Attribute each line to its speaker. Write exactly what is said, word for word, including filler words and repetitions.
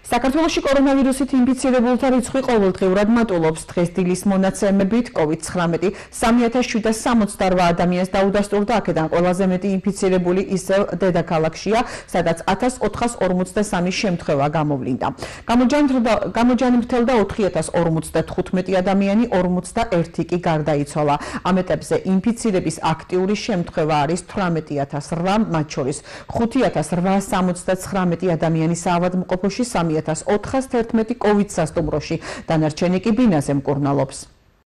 Speaker 1: საქართველოში კორონავირუსით ინფიცირებულთა რიცხვი ყოველდღიურად მატულობს. დღეს დილის მონაცემებით კოვიდ ცხრამეტი სამი ათას შვიდსათ სამოცდაოთხ ადამიანს დაუდასტურდა, აქედან ყველაზე მეტი ინფიცირებული ისევ დედაქალაქშია, სადაც ათას ოთხას ორმოცდასამი შემთხვევა გამოვლინდა. გამოჯანმრთელდა ოთხი ათას ორმოცდათხუთმეტი ადამიანი, ორმოცდაერთი კი გარდაიცვალა. ამ ეტაპზე ინფიცირების აქტიური შემთხვევა არის თვრამეტი ათას რვა, მათ შორის ხუთი ათას რვაასი სამოცდაცხრამეტი ადამიანი საავადმყოფოში, სამი ათას ოთხას თერთმეტი კოვიდ სასტუმროში, დანარჩენი კი ბინაზე მკურნალობს.